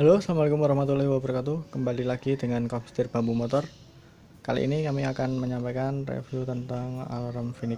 Halo, assalamualaikum warahmatullahi wabarakatuh. Kembali lagi dengan Kopi Setir Bambu Motor. Kali ini kami akan menyampaikan review tentang alarm Phoenix.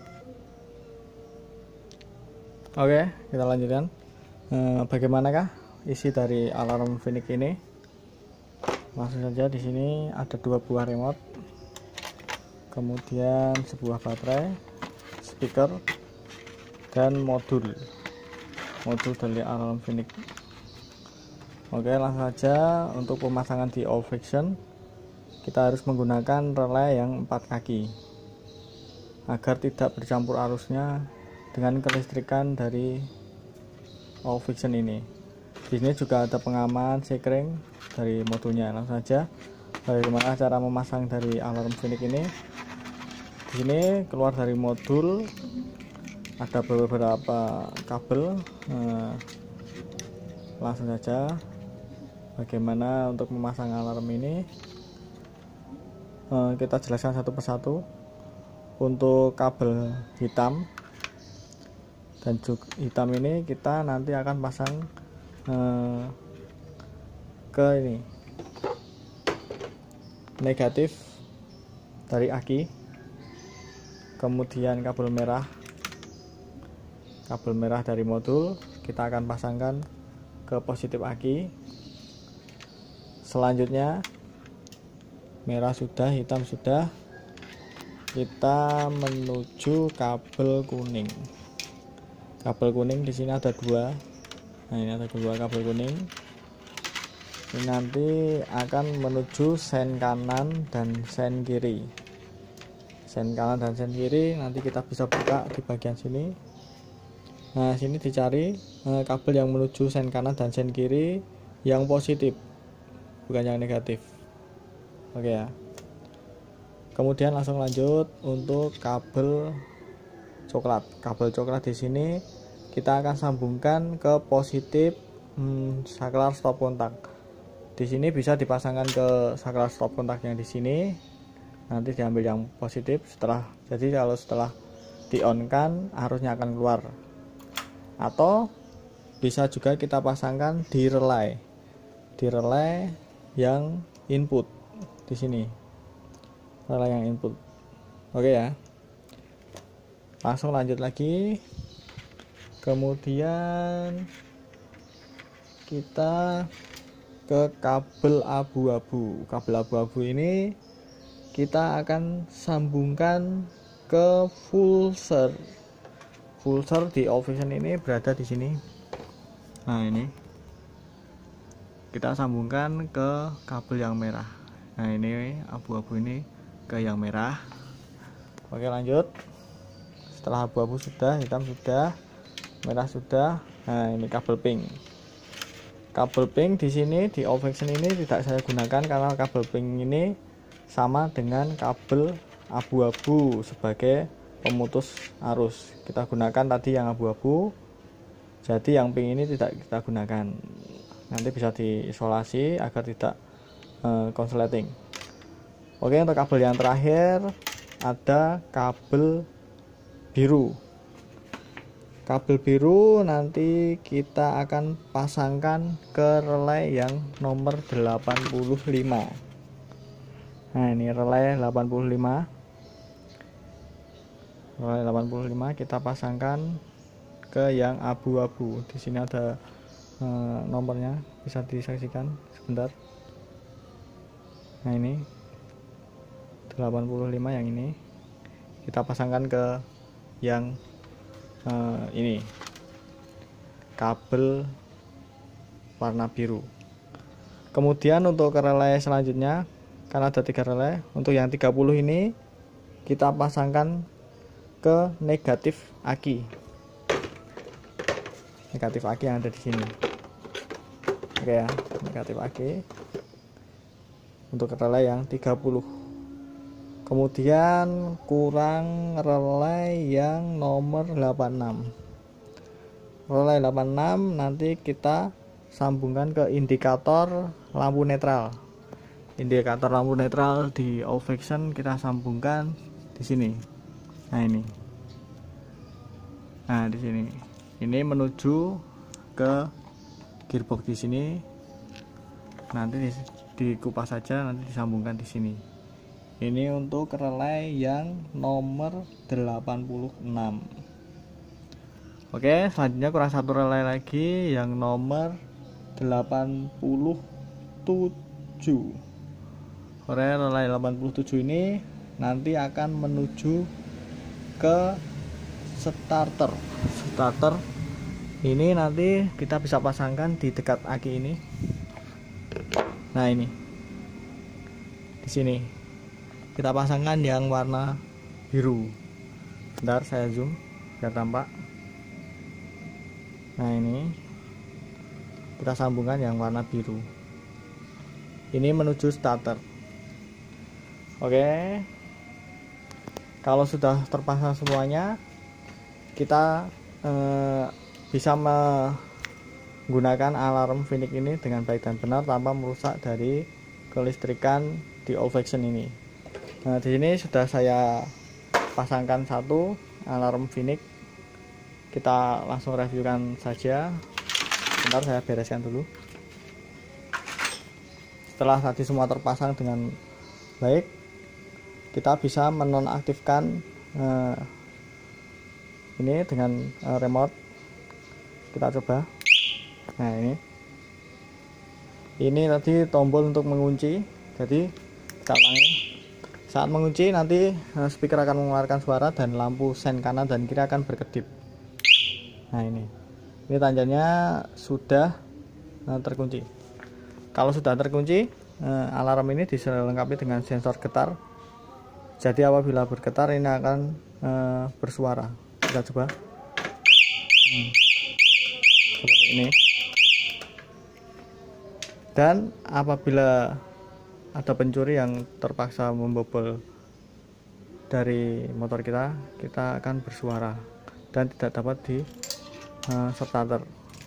Oke, kita lanjutkan. Bagaimanakah isi dari alarm Phoenix ini? Langsung saja, di sini ada dua buah remote, kemudian sebuah baterai, speaker, dan modul dari alarm Phoenix. Oke, langsung saja. Untuk pemasangan di all fiction, kita harus menggunakan relay yang 4 kaki agar tidak bercampur arusnya dengan kelistrikan dari all fiction ini. Di sini juga ada pengaman sekring dari modulnya. Langsung saja, bagaimana cara memasang dari alarm Phoenix ini? Di sini keluar dari modul ada beberapa kabel. Langsung saja, bagaimana untuk memasang alarm ini, kita jelaskan satu persatu. Untuk kabel hitam dan juga hitam ini kita nanti akan pasang ke ini negatif dari aki. Kemudian kabel merah dari modul kita akan pasangkan ke positif aki. Selanjutnya merah sudah, hitam sudah, kita menuju kabel kuning. Kabel kuning di sini ada dua. Nah, ini ada dua kabel kuning. Ini nanti akan menuju sen kanan dan sen kiri. Sen kanan dan sen kiri nanti kita bisa buka di bagian sini. Nah, sini dicari kabel yang menuju sen kanan dan sen kiri yang positif, bukan yang negatif. Oke ya. Kemudian langsung lanjut untuk kabel coklat. Kabel coklat di sini kita akan sambungkan ke positif saklar stop kontak. Di sini bisa dipasangkan ke saklar stop kontak yang di sini. Nanti diambil yang positif kalau setelah di-on-kan arusnya akan keluar. Atau bisa juga kita pasangkan di relay. Di relay yang input di sini. Relay yang input. Oke ya. Langsung lanjut lagi. Kemudian kita ke kabel abu-abu. Kabel abu-abu ini kita akan sambungkan ke full ser. Full ser di all fiction ini berada di sini. Nah, ini kita sambungkan ke kabel yang merah. Nah, ini abu-abu ini ke yang merah. Oke, lanjut. Setelah abu-abu sudah, hitam sudah, merah sudah. Nah, ini kabel pink. Kabel pink di sini di all fiction ini tidak saya gunakan karena kabel pink ini sama dengan kabel abu-abu sebagai pemutus arus. Kita gunakan tadi yang abu-abu. Jadi yang pink ini tidak kita gunakan. Nanti bisa diisolasi agar tidak konsleting. Oke, untuk kabel yang terakhir ada kabel biru. Kabel biru nanti kita akan pasangkan ke relay yang nomor 85. Nah, ini relay 85. Relay 85 kita pasangkan ke yang abu-abu. Di sini ada nomornya, bisa disaksikan sebentar. Nah, ini 85 yang ini kita pasangkan ke yang ini kabel warna biru. Kemudian untuk ke relay selanjutnya, karena ada 3 relay, untuk yang 30 ini kita pasangkan ke negatif aki. Negatif aki yang ada di sini. Oke ya, negatif aki untuk relay yang 30. Kemudian kurang relay yang nomor 86. Relay 86 nanti kita sambungkan ke indikator lampu netral. Indikator lampu netral di all fiction kita sambungkan di sini. Nah, ini. Nah, di sini. Ini menuju ke gearbox di sini. nanti dikupas saja, nanti disambungkan di sini. Ini untuk relay yang nomor 86. Oke, selanjutnya kurang satu relay lagi yang nomor 87. Relay 87 ini nanti akan menuju ke starter. Ini nanti kita bisa pasangkan di dekat aki ini. Nah, ini di sini kita pasangkan yang warna biru. Bentar saya zoom biar tampak. Nah, ini kita sambungkan yang warna biru. Ini menuju starter. Oke, kalau sudah terpasang semuanya, kita bisa menggunakan alarm Phoenix ini dengan baik dan benar tanpa merusak dari kelistrikan di all function ini. Nah, di sini sudah saya pasangkan satu alarm Phoenix. Kita langsung reviewkan saja. Bentar saya bereskan dulu. Setelah tadi semua terpasang dengan baik, kita bisa menonaktifkan ini dengan remote. Kita coba. Nah, ini tadi tombol untuk mengunci. Jadi kita ulangi. Saat mengunci nanti speaker akan mengeluarkan suara dan lampu sen kanan dan kiri akan berkedip. Nah, ini tandanya sudah terkunci. Kalau sudah terkunci, alarm ini dilengkapi dengan sensor getar. Jadi apabila bergetar ini akan bersuara. Kita coba. Seperti ini. Dan apabila ada pencuri yang terpaksa membobol dari motor kita akan bersuara dan tidak dapat di starter.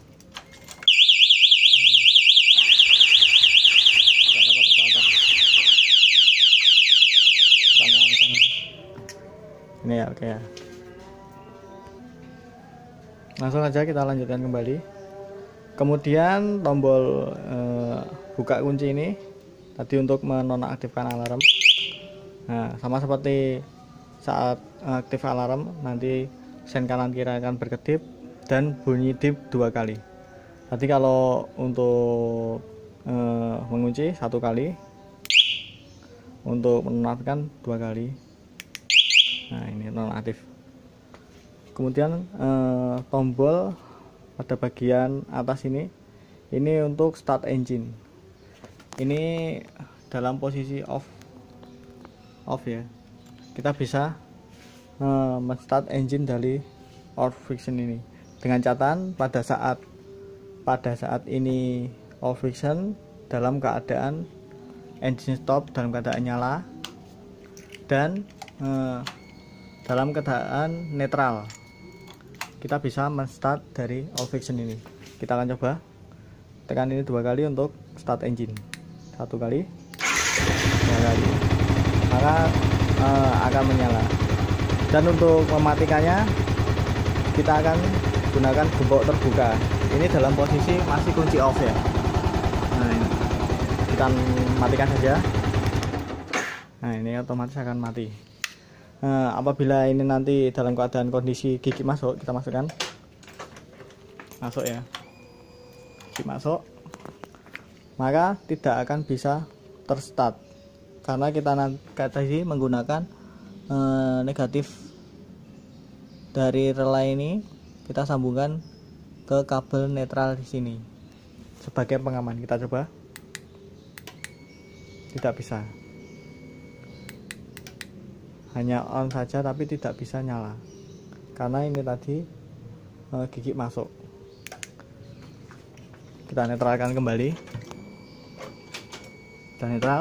Ini ya, oke ya. Langsung aja kita lanjutkan kembali. Kemudian tombol buka kunci ini tadi untuk menonaktifkan alarm. Nah, sama seperti saat aktif alarm, nanti sen kanan kiri akan berkedip dan bunyi dip 2 kali. Tadi kalau untuk mengunci 1 kali, untuk menonaktifkan 2 kali. Nah, ini nonaktif. Kemudian tombol pada bagian atas ini untuk start engine. Ini dalam posisi off ya. Kita bisa men-start engine dari all function ini dengan catatan pada saat ini all function dalam keadaan engine stop, dalam keadaan nyala, dan dalam keadaan netral. Kita bisa men-start dari all function ini. Kita akan coba tekan ini 2 kali untuk start engine. 1 kali, 2 kali, maka akan menyala. Dan untuk mematikannya kita akan gunakan gembok terbuka. Ini dalam posisi masih kunci off ya. Nah, ini kita matikan saja. Nah, ini otomatis akan mati. Apabila ini nanti dalam keadaan kondisi gigi masuk, kita masuk ya, gigi masuk, maka tidak akan bisa terstart karena kita tadi menggunakan negatif dari relay ini. Kita sambungkan ke kabel netral di sini sebagai pengaman. Kita coba. Tidak bisa, hanya on saja tapi tidak bisa nyala karena ini tadi gigi masuk. Kita netralkan kembali. Kita netral,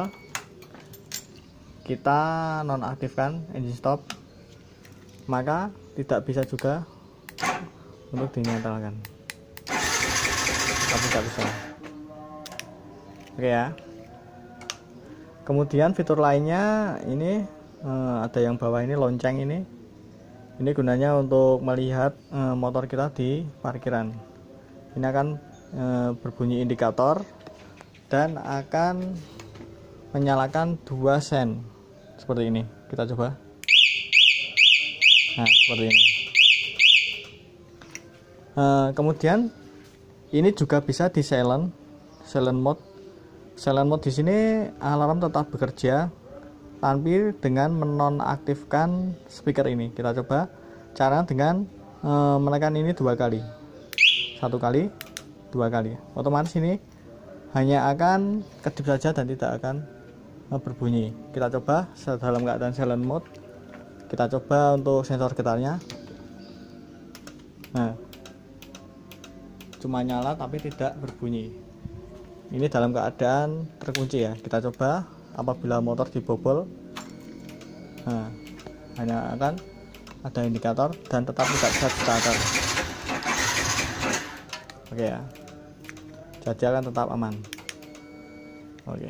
kita nonaktifkan engine stop, maka tidak bisa juga untuk dinetralkan. Tapi tidak bisa. Oke ya. Kemudian fitur lainnya ini ada yang bawah ini lonceng ini gunanya untuk melihat motor kita di parkiran. Ini akan berbunyi indikator dan akan menyalakan 2 sen seperti ini. Kita coba. Nah, seperti ini. Kemudian ini juga bisa di silent mode. Silent mode di sini alarm tetap bekerja tapi dengan menonaktifkan speaker ini. Kita coba cara dengan menekan ini 2 kali. 1 kali, 2 kali. Otomatis ini hanya akan kedip saja dan tidak akan berbunyi. Kita coba dalam keadaan silent mode. Kita coba untuk sensor getarnya. Nah, cuma nyala tapi tidak berbunyi. Ini dalam keadaan terkunci ya. Kita coba apabila motor dibobol. Nah, hanya akan ada indikator dan tetap tidak bisa starter. Oke ya. Jadi akan tetap aman. Oke.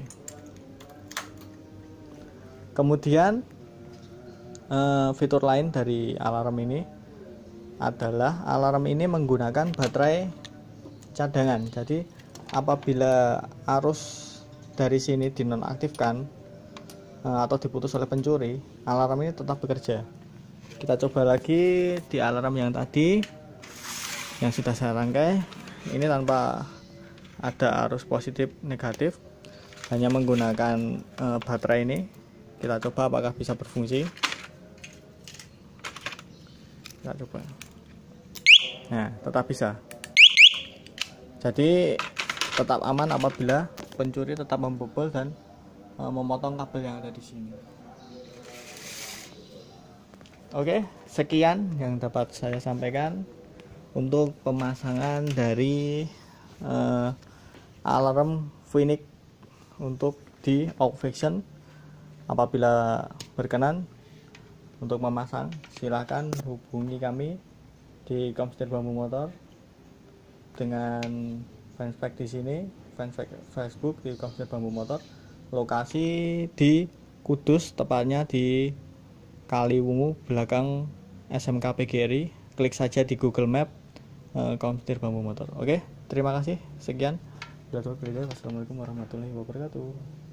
Kemudian fitur lain dari alarm ini adalah alarm ini menggunakan baterai cadangan. Jadi apabila arus dari sini dinonaktifkan atau diputus oleh pencuri, alarm ini tetap bekerja. Kita coba lagi di alarm yang tadi yang sudah saya rangkai. Ini tanpa ada arus positif negatif, hanya menggunakan baterai ini. Kita coba apakah bisa berfungsi. Kita coba. Nah, tetap bisa. Jadi tetap aman apabila pencuri tetap membobol dan memotong kabel yang ada di sini. Oke, sekian yang dapat saya sampaikan untuk pemasangan dari alarm Phoenix untuk di Outvision. Apabila berkenan untuk memasang, silahkan hubungi kami di Komsetir Bambu Motor dengan fanspage di sini, fanspage Facebook di Komsetir Bambu Motor. Lokasi di Kudus, tepatnya di Kaliwungu belakang SMK PGRI. Klik saja di Google Map Komsetir Bambu Motor. Oke, terima kasih. Sekian. Wassalamualaikum warahmatullahi wabarakatuh.